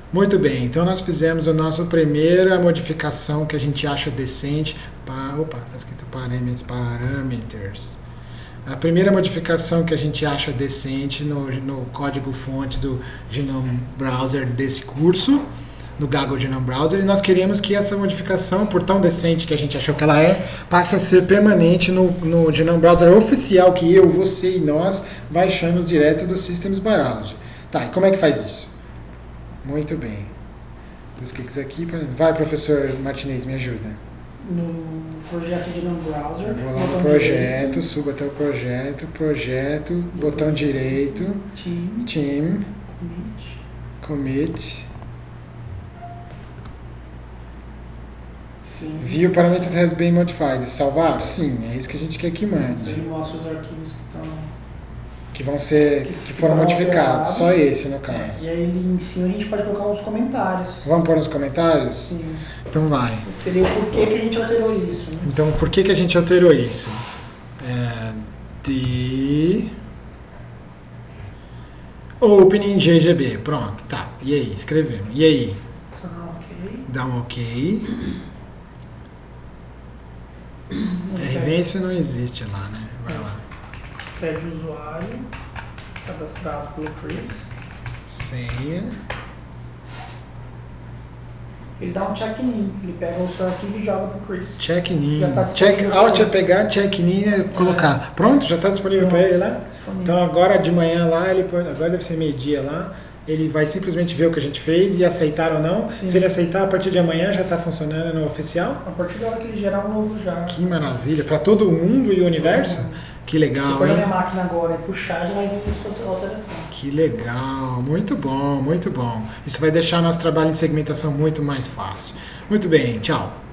Muito bem, então nós fizemos a nossa primeira modificação que a gente acha decente. Opa, está escrito parameters. A primeira modificação que a gente acha decente no código-fonte do Genome Browser desse curso, no Gaggle Genome Browser, e nós queremos que essa modificação, por tão decente que a gente achou que ela é, passe a ser permanente no Genome Browser oficial que eu, você e nós baixamos direto do Systems Biology. Tá, e como é que faz isso? Muito bem. Os cliques aqui. Vai, professor Martinez, me ajuda. No projeto Genome Browser. Vou lá no projeto, subo até o projeto, botão direito, team, commit. Sim. View parameters has been modified. Salvar? Sim, é isso que a gente quer que mande. Ele mostra os arquivos que estão... Que foram modificados, só esse no caso. E aí em cima a gente pode colocar uns comentários. Vamos pôr nos comentários? Sim. Então vai. Seria o porquê que a gente alterou isso, né? Então por que a gente alterou isso? Opening GGB, pronto, tá. E aí, escrevemos. E aí? Só dá um ok. Dá um ok. RB isso não existe lá, né? Vai lá. Pede o usuário, cadastrado pelo Chris. Senha. Ele dá um check-in, ele pega o seu arquivo e joga pro Chris. Check-in. Já tá Check-out é pegar, check-in é colocar. Pronto? Já está disponível para ele lá? Disponível. Então agora de manhã lá, agora deve ser meio-dia lá, ele vai simplesmente ver o que a gente fez e aceitar ou não. Sim. Se ele aceitar, a partir de amanhã já está funcionando no oficial. A partir da hora que ele gerar um novo jar. Que maravilha. Para todo o mundo e o universo? Que legal, Se for na hein? minha máquina agora e puxar, já vai vir essa alteração. Que legal, muito bom, muito bom. Isso vai deixar nosso trabalho em segmentação muito mais fácil. Muito bem, tchau.